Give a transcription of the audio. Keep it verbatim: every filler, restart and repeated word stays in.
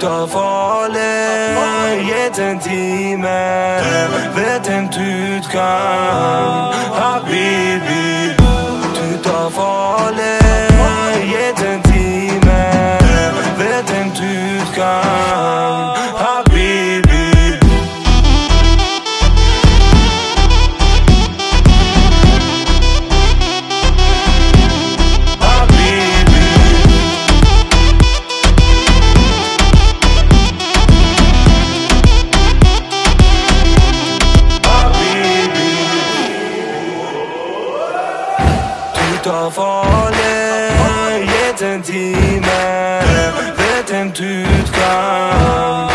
tar farlig, jetën time, vetëm ty t'kam, habibi. Ty tar farlig, jetën time, vetëm ty t'kam, habibi. Tar farlig, jetën time, vetëm ty t'kam.